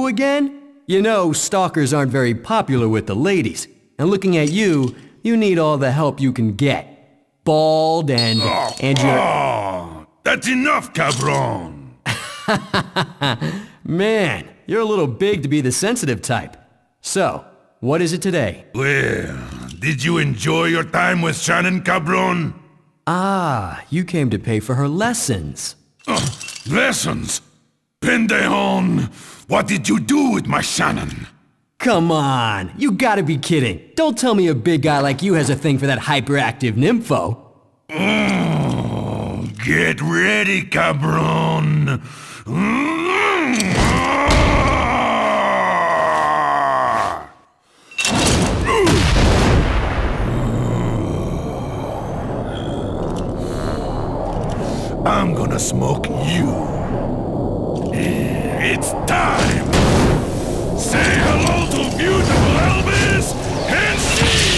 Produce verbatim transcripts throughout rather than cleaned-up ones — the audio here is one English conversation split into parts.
again? You know, stalkers aren't very popular with the ladies. And looking at you, you need all the help you can get. Bald and... Oh, and you're... oh, that's enough, cabron! Man, you're a little big to be the sensitive type. So, what is it today? Well, did you enjoy your time with Shannon, cabron? Ah, you came to pay for her lessons. Uh, lessons? Pendejon! What did you do with my Shannon? Come on, you gotta be kidding. Don't tell me a big guy like you has a thing for that hyperactive nympho. Oh, get ready, cabron! I'm gonna smoke you. It's time! Say hello to beautiful Elvis and see!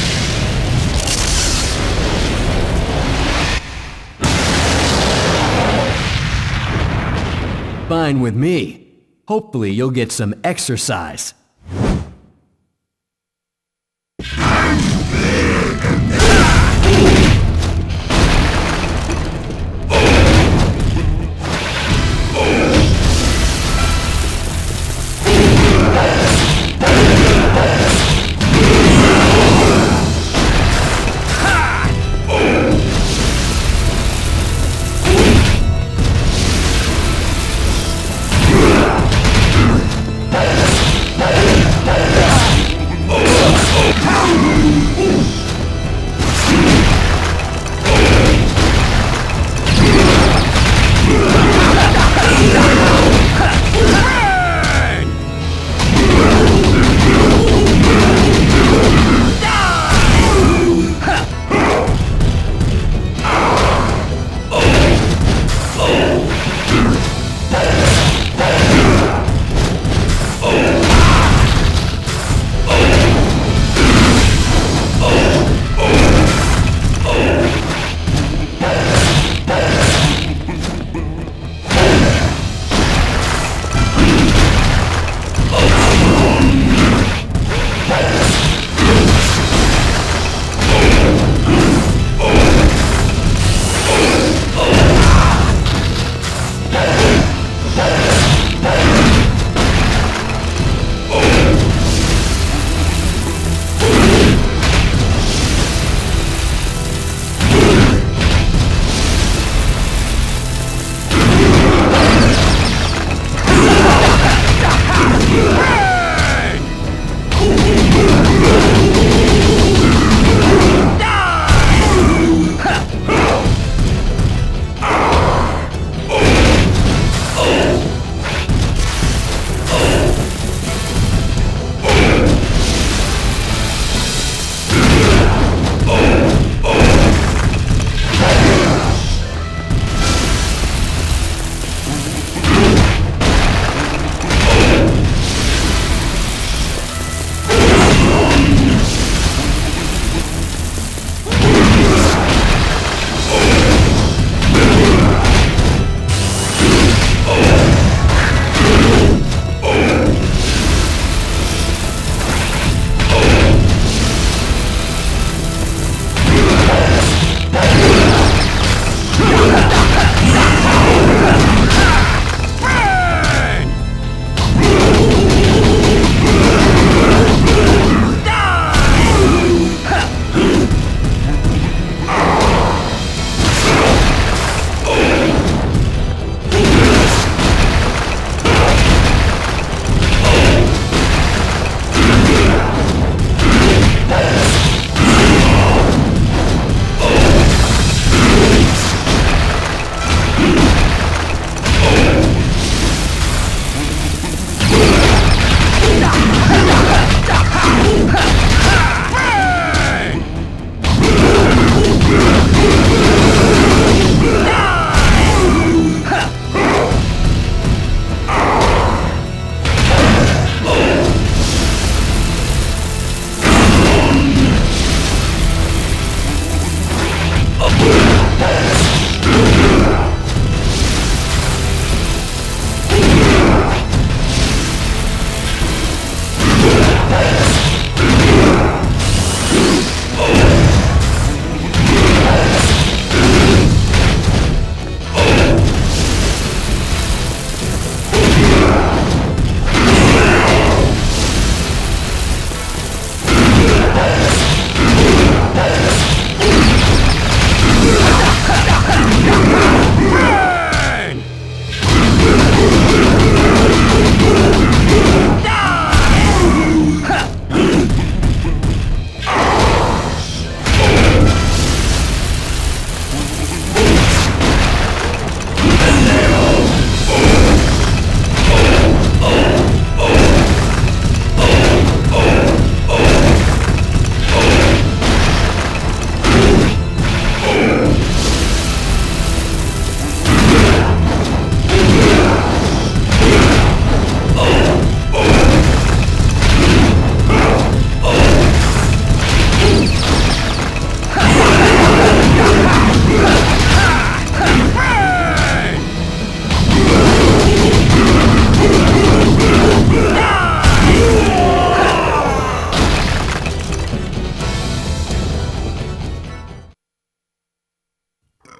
Fine with me. Hopefully you'll get some exercise. Oh!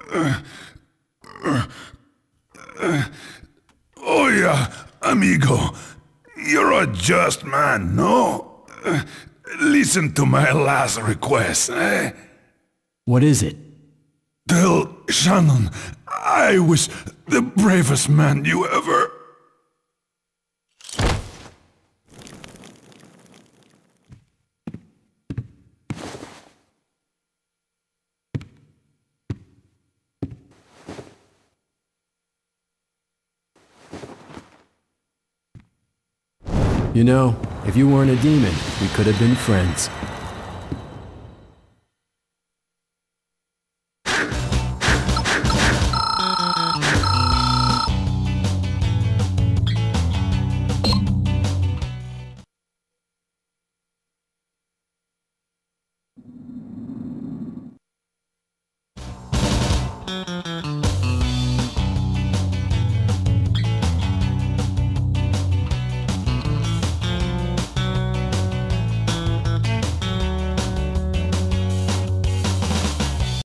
Oh yeah, amigo. You're a just man, no? Uh, listen to my last request, eh? What is it? Tell Shannon I was the bravest man you ever... You know, if you weren't a demon, we could have been friends.